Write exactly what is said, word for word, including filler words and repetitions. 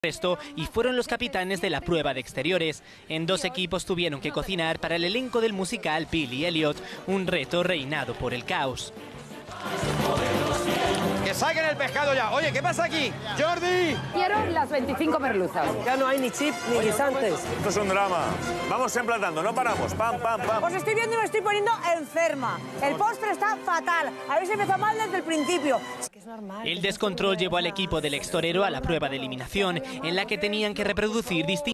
resto y fueron los capitanes de la prueba de exteriores. En dos equipos tuvieron que cocinar para el elenco del musical Billy Elliot, un reto reinado por el caos. ¡Que saquen el pescado ya! Oye, ¿qué pasa aquí? ¡Jordi! Quiero las veinticinco merluzas. Ya no hay ni chip ni guisantes. Esto es un drama. Vamos emplatando, no paramos. Pam, pam, pam. Os estoy viendo y me estoy poniendo enferma. El postre está fatal. Habéis empezado mal desde el principio. Es que es normal. El descontrol llevó al equipo del extorero a la prueba de eliminación, en la que tenían que reproducir distintos